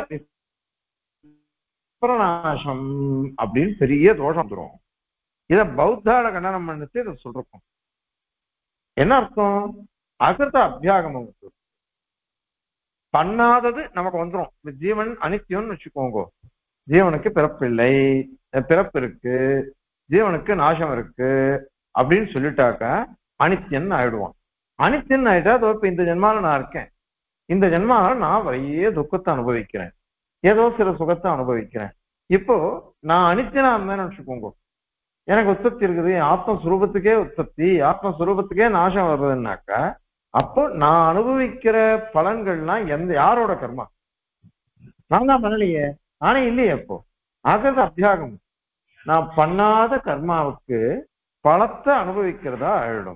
விப்ரநாசம் அப்படின்னு பெரிய தோஷம் வந்துடும். இதை பௌத்தால கண்டனம் பண்ணிட்டு இதை சொல்லிருக்கோம். என்ன அர்த்தம்? அகிருத அபியாகமம் பண்ணாதது நமக்கு வந்துடும். ஜீவன் அனித்தியம்னு வச்சுக்கோங்க. ஜீவனுக்கு பிறப்பு இல்லை, பிறப்பு இருக்கு, ஜீவனுக்கு நாசம் இருக்கு அப்படின்னு சொல்லிட்டாக்க அனித்தியன் ஆயிடுவான். அனித்தியன் ஆயிட்டா இப்ப இந்த ஜென்மால நான் இருக்கேன், இந்த ஜென்மால நான் நிறைய துக்கத்தை அனுபவிக்கிறேன், ஏதோ சில சுகத்தை அனுபவிக்கிறேன். இப்போ நான் அனித்தியனா இருந்தேன்னு வச்சுக்கோங்க, எனக்கு உற்பத்தி இருக்குது, ஆத்மஸ்வரூபத்துக்கே உற்பத்தி, ஆத்மஸ்வரூபத்துக்கே நாசம் வருதுன்னாக்கா அப்போ நான் அனுபவிக்கிற பலன்கள்லாம் யாரோட கர்மா? நான் தான் பண்ணலையே, ஆனா இல்லையே அப்போ. ஆகிறது அத்தியாகம். நான் பண்ணாத கர்மாவுக்கு பலத்தை அனுபவிக்கிறதா ஆயிடும்.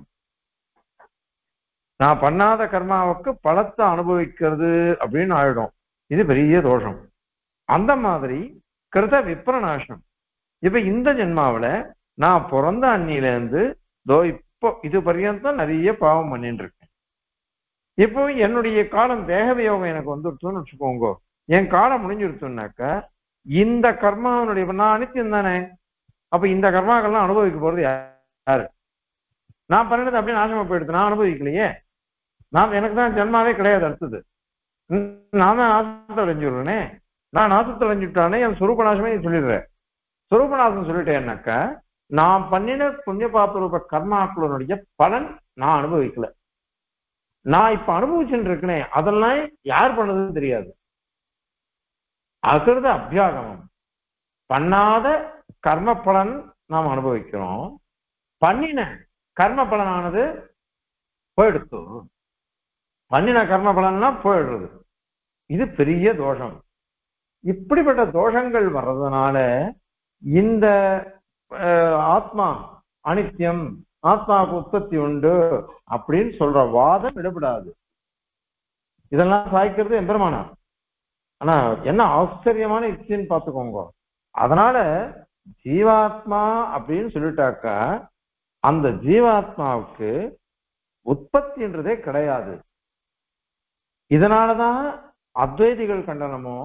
நான் பண்ணாத கர்மாவுக்கு பலத்தை அனுபவிக்கிறது அப்படின்னு ஆயிடும். இது பெரிய தோஷம். அந்த மாதிரி கிருத விப்ரநாசம். இப்ப இந்த ஜென்மாவில நான் பிறந்த அன்னியில இருந்து இப்போ இது பர்யந்தம் நிறைய பாவம் பண்ணிட்டு இருக்கேன். இப்போ என்னுடைய காலம் தேக வியோகம் எனக்கு வந்துருச்சுன்னு வச்சுக்கோங்க. என் காலம் முடிஞ்சிருச்சுன்னாக்க இந்த கர்மாவனுடைய நான் அனித்தியம் தானே. அப்ப இந்த கர்மாக்கள்லாம் அனுபவிக்க போறது யாரு? நான் பண்ணினது அப்படியே நாசமா போயிடுது, நான் அனுபவிக்கலையே. எனக்கு தான் ஜென்மாவே கிடையாது. அடுத்தது நான் தான் நாசத்தை அடைஞ்சுடுறேனே. நான் நாசத்தை அடைஞ்சுட்டானே என் சுரூப நாசமே நீ சொல்லிடுறேன். சுரூப நாசம் சொல்லிட்டேன்னாக்கா நான் பண்ணின புண்ணிய பாப ரூப கர்மாக்களுடைய பலன் நான் அனுபவிக்கல. நான் இப்ப அனுபவிச்சுட்டு இருக்கேனே அதெல்லாம் யார் பண்ணதுன்னு தெரியாது. அகிருத அபியாகமம். பண்ணாத கர்ம பலன் நாம் அனுபவிக்கிறோம். பண்ணின கர்ம பலனானது போயிடுத்து. பண்ணின கர்ம பலன்னா போயிடுறது. இது பெரிய தோஷம். இப்படிப்பட்ட தோஷங்கள் வர்றதுனால இந்த ஆத்மா அனித்தியம், ஆத்மாவுக்கு உற்பத்தி உண்டு அப்படின்னு சொல்ற வாதம் விடப்படாது. இதெல்லாம் சாய்க்கிறது எம்பெருமானார். ஆனா என்ன ஆச்சரியமான யுக்தின்னு பார்த்துக்கோங்க. அதனால ஜீவாத்மா அப்படின்னு சொல்லிட்டாக்கா அந்த ஜீவாத்மாவுக்கு உற்பத்தின்றதே கிடையாது. இதனாலதான் அத்வைதிகள் கண்டனமோ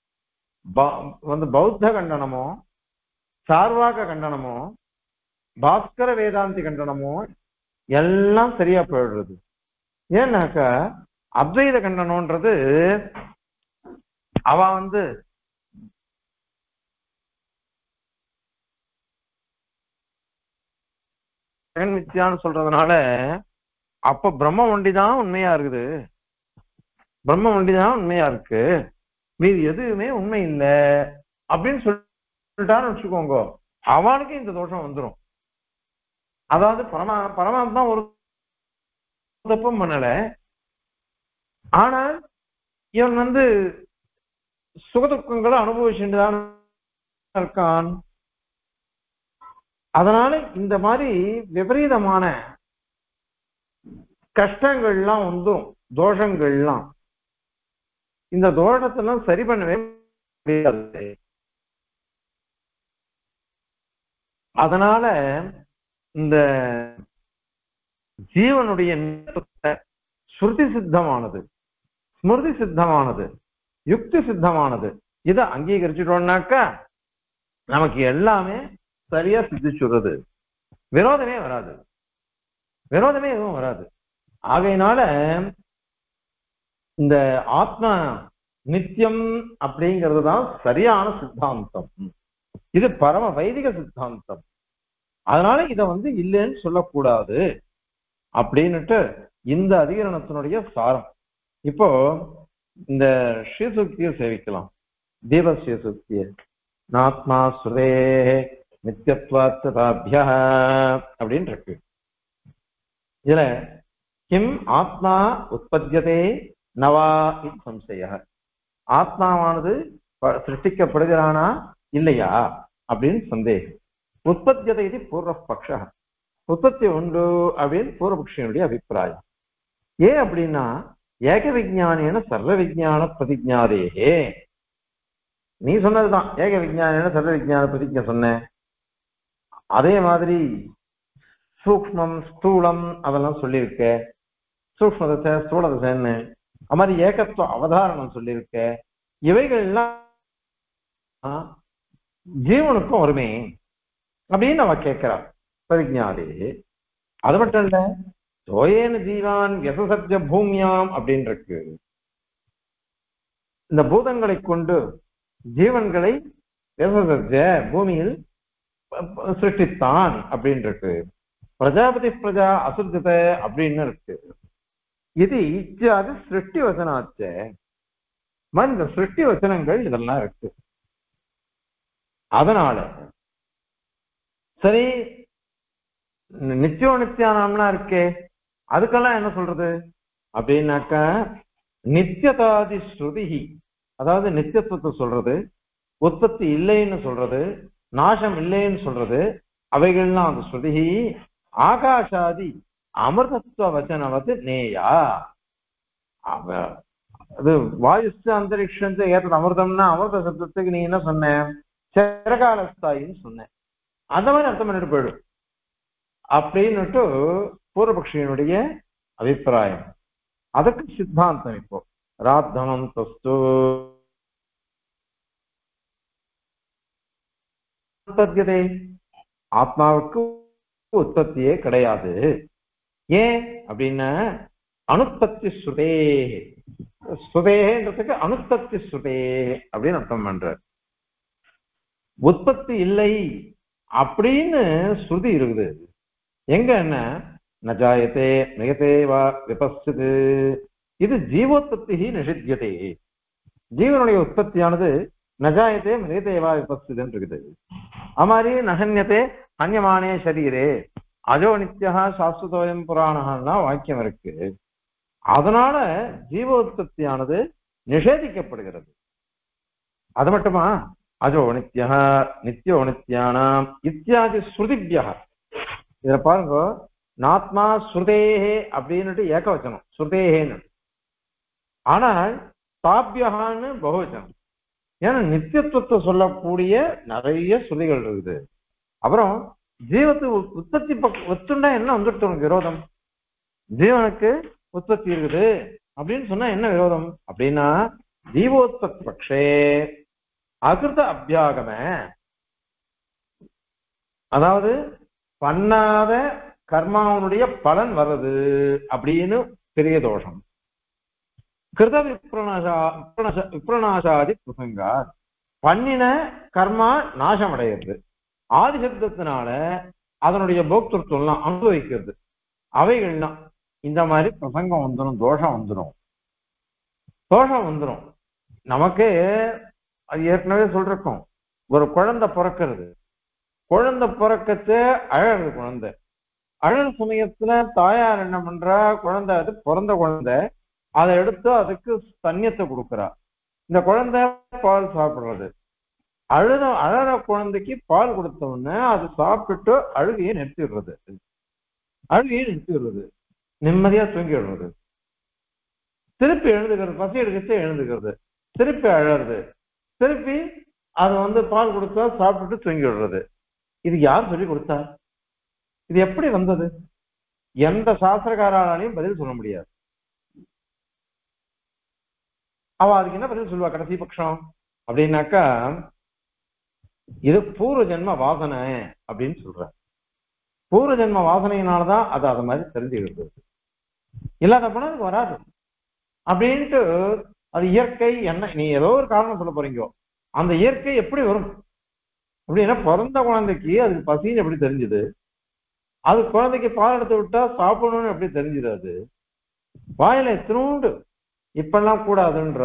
பௌத்த கண்டனமோ சார்வாக கண்டனமோ பாஸ்கர வேதாந்தி கண்டனமோ எல்லாம் சரியா போயிடுறது. ஏன்னாக்கா அத்வைத கண்டனம்ன்றது அவ மித்தியான்னு சொல்றதுனால அப்ப பிரம்ம ஒண்டிதான் உண்மையா இருக்குது. பிரம்ம ஒண்டிதான் உண்மையா இருக்கு, மீது எதுவுமே உண்மை இல்லை அப்படின்னு சொல்லிட்டான்னு வச்சுக்கோங்க. அவனுக்கு இந்த தோஷம் வந்துடும். அதாவது பரமாத்மா ஒரு தப்பும் பண்ணல, ஆனால் இவன் சுகதுக்கங்களை அனுபவிச்சுட்டுதான் இருக்கான். அதனால இந்த மாதிரி விபரீதமான கஷ்டங்கள்லாம் வந்துடும், தோஷங்கள்லாம். இந்த தோஷத்தெல்லாம் சரி பண்ணவே முடியாது. அதனால இந்த ஜீவனுடைய ஸ்ருதி சித்தமானது, ஸ்மிருதி சித்தமானது, யுக்தி சித்தமானது, இதை அங்கீகரிச்சுட்டோம்னாக்கா நமக்கு எல்லாமே சரியா சித்திச்சுடுறது. விரோதமே வராது, விரோதமே எதுவும் வராது. ஆகையினால இந்த ஆத்மா நித்தியம் அப்படிங்கிறது தான் சரியான சித்தாந்தம். இது பரம வைதிக சித்தாந்தம். அதனால இதை இல்லைன்னு சொல்லக்கூடாது அப்படின்னுட்டு இந்த அதிகரணத்தினுடைய சாரம். இப்போ இந்த ஸ்ரீசுக்தியை சேவிக்கலாம். தீப ஸ்ரீசுக்திய நாத்மா சுரே நித்தியத்வாத்மதாபிய அப்படின்னு இருக்கு. இதுல கிம் ஆத்மா உற்பத்தியதே நவா சம்சய, ஆத்மாவானது சிருஷ்டிக்கப்படுகிறானா இல்லையா அப்படின்னு சந்தேகம். உற்பத்தியதை இது பூர்வபக்ஷ, உற்பத்தி உண்டு அப்படின்னு பூர்வபக்ஷனுடைய அபிப்பிராயம். ஏன் அப்படின்னா ஏக விஜானியன சர்வ விஜான பிரதிஜாதேகே, நீ சொன்னதுதான் ஏக விஜானியன சர்வ விஜான பிரதிஜை சொன்ன. அதே மாதிரி சூக்மம் ஸ்தூலம் அதெல்லாம் சொல்லியிருக்க, சூக்ம தசை ஸ்தூல தசைன்னு அது மாதிரி ஏகத்துவ அவதாரணம் சொல்லியிருக்க. இவைகள் எல்லாம் ஜீவனுக்கும் வருமே அப்படின்னு அவ கேட்கிறா பிரதிஜாதே. அது மட்டும் இல்ல, தோயேன ஜீவான் யசசத்ய பூமியாம் அப்படின்னு இருக்கு. இந்த பூதங்களை கொண்டு ஜீவன்களை யசசத்ய பூமியில் சிருஷ்டித்தான் அப்படின்னு இருக்கு. பிரஜாபதி பிரஜா அசுர்ஜத அப்படின்னு இருக்கு. இது இச்சாது சிருஷ்டி வசனாச்ச, இந்த சிருஷ்டி வசனங்கள் இதெல்லாம் இருக்கு. அதனால சரி, நித்தியோ நித்தியானாம்லாம் இருக்கே, அதுக்கெல்லாம் என்ன சொல்றது அப்படின்னாக்கா நித்தியதாதி ஸ்ருதி அதாவது நித்தியத்துவத்தை சொல்றது, உற்பத்தி இல்லைன்னு சொல்றது, நாசம் இல்லைன்னு சொல்றது, அவைகள்லாம் அந்த ஸ்ருதி ஆகாஷாதி அமிர்தத்துவ வச்சனவது நேயா. அது வாயுஸ்து அந்தரிக்ஷத்து ஏற்றது அமிர்தம்னா அமிர்த சப்தத்துக்கு நீ என்ன சொன்ன? சிறகாலஸ்தாயின்னு சொன்ன. அந்த மாதிரி அர்த்தம் பண்ணிட்டு போயிடும் அப்படின்னுட்டு பூர்வபக்ஷியனுடைய அபிப்பிராயம். அதுக்கு சித்தாந்தம் இப்போ ராத்தனம் தஸ்து ஆத்மாவுக்கு உற்பத்தியே கிடையாது. ஏன் அப்படின்னா அனுப்பத்தி ஸ்ருதே, ஸ்ருதேன்றதுக்கு அனுப்பத்தி ஸ்ருதே அப்படின்னு அர்த்தம் பண்ற. உற்பத்தி இல்லை அப்படின்னு ஸ்ருதி இருக்குது. எங்க என்ன நஜாயத்தே மிகத்தே வா விபஸ்து, இது ஜீவோத்பத்தி நிஷித்தியதே. ஜீவனுடைய உற்பத்தியானது நஜாயத்தே மிகத்தேவா விபஸ்துன்னு இருக்குது. அது மாதிரி நகன்யத்தே அந்யமானே சரீரே அஜோ நித்யா சாஸ்வதோயம் புராணம்னா வாக்கியம் இருக்கு. அதனால ஜீவோத்பத்தியானது நிஷேதிக்கப்படுகிறது. அது மட்டுமா, அஜோ நித்யா நித்யோ நித்யானாம் இத்தியாதி ஸ்ருதிபியா. இதுல பாருங்க, நாத்மா ஸ்ருதேஹே அப்படின்னுட்டு ஏகவச்சனம் ஸ்ருதேஹேன்னு, ஆனால் தாபியகான்னு பகுவச்சனம். ஏன்னா நித்தியத்துவத்தை சொல்லக்கூடிய நிறைய ஸ்ருதிகள் இருக்குது. அப்புறம் ஜீவத்து உற்பத்தி ஒத்துண்டா என்ன வந்துட்டு உனக்கு விரோதம்? ஜீவனுக்கு உற்பத்தி இருக்குது அப்படின்னு சொன்னா என்ன விரோதம் அப்படின்னா, ஜீவோத்பத்தி பட்சே அகிருத அபியாகம, அதாவது பண்ணாத கர்மாவனுடைய பலன் வர்றது அப்படின்னு பெரிய தோஷம். கிருத விப்ரணாசாதி பிரசங்கா, பண்ணின கர்மா நாசம் அடைகிறது, ஆதிசப்தத்தினால அதனுடைய போக்திருத்தம்லாம் அனுபவிக்கிறது, அவைகள்லாம் இந்த மாதிரி பிரசங்கம் வந்துடும், தோஷம் வந்துடும். தோஷம் வந்துடும் நமக்கு. அது ஏற்கனவே சொல்றோம், ஒரு குழந்தை பிறக்கிறது, குழந்தை பிறக்கச்சு அழகு, குழந்தை அழகு சமயத்துல தாயார் என்ன பண்றா, குழந்தை அது பிறந்த குழந்தை, அதை எடுத்து அதுக்கு தண்ணியத்தை கொடுக்குறா. இந்த குழந்தை பால் சாப்பிடுறது, அழற குழந்தைக்கு பால் கொடுத்த உடனே அது சாப்பிட்டு அழுகையை நிறுத்திடுறது, நிம்மதியா தூங்கி விடுறது, திருப்பி எழுந்துக்கிறது, பசி எடுக்கச்சு எழுந்துக்கிறது, திருப்பி அழறது, திருப்பி அது பால் கொடுத்தா சாப்பிட்டுட்டு தூங்கி விடுறது. இது யார் சொல்லி கொடுத்தா? இது எப்படி வந்தது? எந்த சாஸ்திரக்காராலையும் பதில் சொல்ல முடியாது. அவ அதுக்கு என்ன பதில் சொல்லுவா கடைசி பட்சம் அப்படின்னாக்கா, இது பூர்வ ஜென்ம வாசனை அப்படின்னு சொல்ற. பூர்வ ஜென்ம வாசனையினாலதான் அது அது மாதிரி தெரிஞ்சுக்கிறது, இல்லாத போனா அதுக்கு வராது அப்படின்ட்டு. அது இயற்கை என்ன, நீ ஏதோ ஒரு காரணம் சொல்ல போறீங்க, அந்த இயற்கை எப்படி வரும் அப்படின்னா, பிறந்த குழந்தைக்கு அதுக்கு பசின்னு எப்படி தெரிஞ்சுது? அது குழந்தைக்கு பால் எடுத்து விட்டா சாப்பிடணும்னு எப்படி தெரிஞ்சுது? அது வாயில எத்தனோண்டு இப்பெல்லாம் கூடாதுன்ற,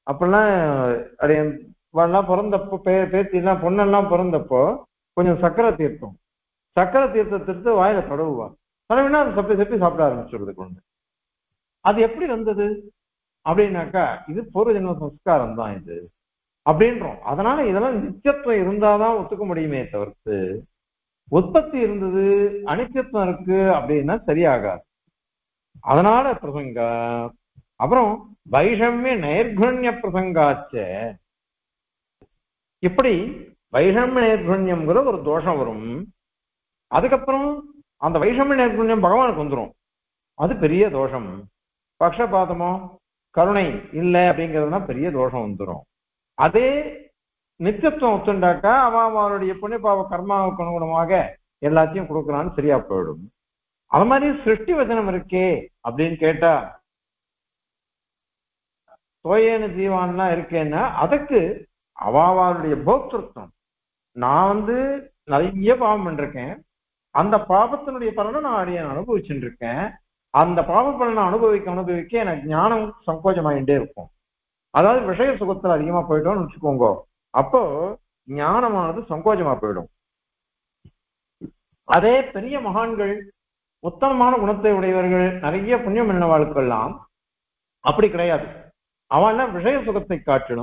அப்பெல்லாம் பிறந்தப்போ பேத்திலாம் பொண்ணெல்லாம் பிறந்தப்போ கொஞ்சம் சக்கரை தீர்த்தத்திற்கு வாயில தடவுவா, தடவினா அது சப்பி சப்பி சாப்பிட ஆரம்பிச்சுடுது குழந்தை. அது எப்படி வந்தது அப்படின்னாக்கா, இது பூர்வ ஜென்ம சம்ஸ்காரம் தான் இது அப்படின்றோம். அதனால இதெல்லாம் நித்தியத்துவம் இருந்தாதான் ஒத்துக்க முடியுமே தவிர்த்து, உற்பத்தி இருந்தது அனித்தியத்துவம் இருக்கு அப்படின்னா சரியாகாது. அதனால பிரசங்க. அப்புறம் வைஷமிய நைர்குண்ய பிரசங்காச்ச, இப்படி வைஷமிய நைர்குண்யம்ங்கிற ஒரு தோஷம் வரும். அதுக்கப்புறம் அந்த வைஷமிய நைர்குண்யம் பகவானுக்கு வந்துடும், அது பெரிய தோஷம். பக்ஷபாதமோ கருணை இல்லை அப்படிங்கிறதுனா பெரிய தோஷம் வந்துடும். அதே நித்தியத்துவம் ஒத்துண்டாக்கா அவனுடைய புண்ணியபாவ கர்மாவுக்கு அனுகுணமாக எல்லாத்தையும் கொடுக்குறான்னு சரியா போயிடும். அது மாதிரி சிருஷ்டி வச்சனம் இருக்கே அப்படின்னு கேட்டா, தோயேன ஜீவான்லாம் இருக்கேன்னா அதுக்கு அவளுடைய போக்திருத்தம். நான் நிறைய பாவம் பண்ணிருக்கேன், அந்த பாவத்தினுடைய பலனை நான் அனுபவிச்சுட்டு இருக்கேன். அந்த பாவ பலனை அனுபவிக்க எனக்கு ஞானம் சங்கோஜமாயிட்டே இருக்கும். அதாவது விஷய சுகத்துல அதிகமா போயிட்டோம்னு வச்சுக்கோங்க, அப்போ ஞானமானது சங்கோஜமா போயிடும். அதே பெரிய மகான்கள், உத்தமமான குணத்தை உடையவர்கள், நிறைய புண்ணியம் என்ன வாழ்க்கெல்லாம் அப்படி கிடையாது. அவன் விஷய சுகத்தை காட்டிலும்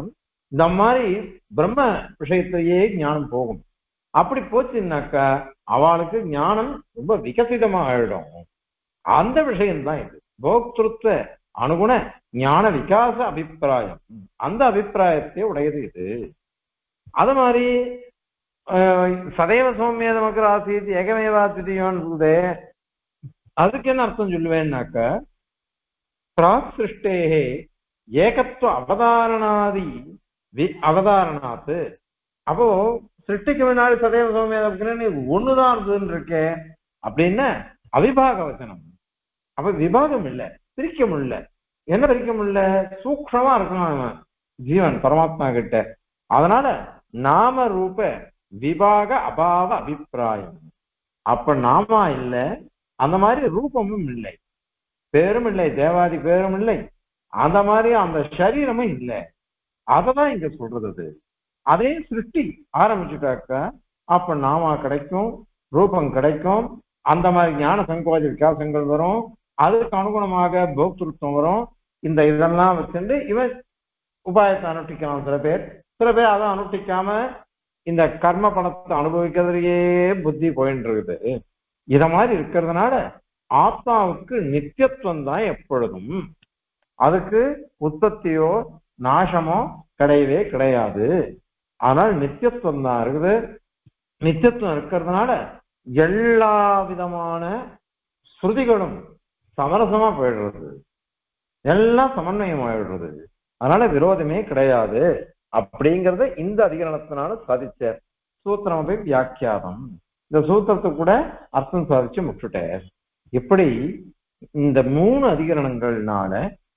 இந்த மாதிரி பிரம்ம விஷயத்திலேயே ஞானம் போகும். அப்படி போச்சுன்னாக்கா அவளுக்கு ஞானம் ரொம்ப விகசிதமா ஆயிடும். அந்த விஷயம்தான் இது போக்திருத்த அனுகுண ஞான விகாச அபிப்பிராயம். அந்த அபிப்பிராயத்தை உடையது இது. அது மாதிரி சதைவ சௌமிய நமக்கு ஆசீத் ஏகமேவாத்தியோன்னு இருக்குதே, அதுக்கு என்ன அர்த்தம் சொல்லுவேன்னாக்க பிராக் சிருஷ்டேகே ஏகத்துவ அவதாரணாதி அவதாரணாத்து. அப்போ சிருஷ்டிக்கு முன்னாடி சதைவ சௌமிய ஒண்ணுதான் இருந்ததுன்னு இருக்கே அப்படின்னு அவிபாக வச்சனம். அப்ப விபாகம் இல்லை, பிரிக்க முடியல. என்ன பிரிக்க முடியல? சூக்ஷமா இருக்கணும் ஜீவன் பரமாத்மா கிட்ட. அதனால நாம ரூப விபாக அபாவ அபிப்பிராயம். அப்ப நாமா இல்லை, அந்த மாதிரி ரூபமும் இல்லை, பேரும் இல்லை, தேவாதி பேரும் இல்லை, அந்த மாதிரி அந்த சரீரமும் இல்லை. அததான் இங்க சொல்றது. அதே சிருஷ்டி ஆரம்பிச்சுட்டாக்கா அப்ப நாமா கிடைக்கும், ரூபம் கிடைக்கும், அந்த மாதிரி ஞான சங்கோஜ விகாசங்கள் வரும், அதுக்கு அனுகுணமாக போக்திருத்தம் வரும். இந்த இதெல்லாம் வச்சுட்டு இவன் உபாயத்தை அனுஷ்டிக்கலாம். சில பேர் அதை அனுஷ்டிக்காம இந்த கர்ம பணத்தை அனுபவிக்கிறதுலயே புத்தி போயின்னு இருக்குது. இத மாதிரி இருக்கிறதுனால ஆத்மாவுக்கு நித்தியத்துவம் தான் எப்பொழுதும். அதுக்கு உற்பத்தியோ நாசமோ கிடையவே கிடையாது. ஆனால் நித்தியத்துவம் தான் இருக்குது. நித்தியத்துவம் இருக்கிறதுனால எல்லா விதமான ஸ்ருதிகளும் சமரசமா போயிடுறது, எல்லாம் சமன்வயம் ஆயிடுறது. அதனால விரோதமே கிடையாது அப்படிங்கறத இந்த அதிகரணத்தினால சாதிச்ச சூத்திரம் போய் வியாக்கியானம். இந்த சூத்திரத்தை கூட அர்த்தம் சாதிச்சு முட்டுட்டார். இப்படி இந்த 3 அதிகரணங்கள்னால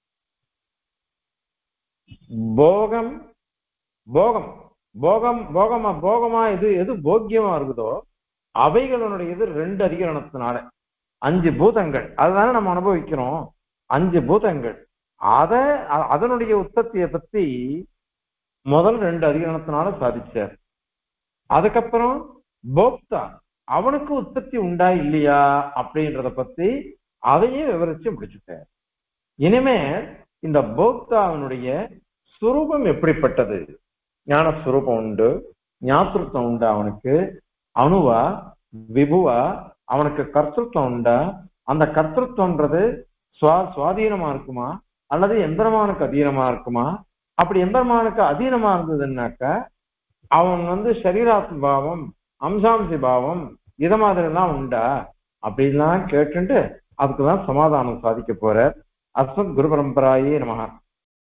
போகம் போகம் போகம் போகமா போகமா எது போக்கியமா இருக்குதோ அவைகளுடையது 2 அதிகரணத்தினால 5 பூதங்கள் அதுதானே நம்ம அனுபவிக்கிறோம். 5 பூதங்கள் அதனுடைய உற்பத்தியை பத்தி முதல் 2 அதிகரணத்தினால சாதிச்சார். அதுக்கப்புறம் போக்தா அவனுக்கு உற்பத்தி உண்டா இல்லையா அப்படின்றத பத்தி அதையே விவரிச்சு முடிச்சுட்டார். இனிமே இந்த போக்தாவினுடைய சுரூபம் எப்படிப்பட்டது? ஞானஸ்வரூபம் உண்டு, ஞாத்திருத்தம் உண்டா அவனுக்கு, அணுவா விபுவா, அவனுக்கு கர்த்தத்துவம் உண்டா, அந்த கர்த்தத்துவன்றது சுவாதீனமா இருக்குமா அல்லது எந்திரமானுக்கு அதீனமா இருக்குமா? அப்படி எந்திரமானுக்கு அதீனமா இருந்ததுன்னாக்க அவன் சரீராத்ம பாவம் அம்சாம்சி பாவம் இத மாதிரி எல்லாம் உண்டா அப்படின்லாம் கேட்டுட்டு அதுக்குதான் சமாதானம் சாதிக்க போற. அஸ்மத் குரு பரம்பராயே நமஹ.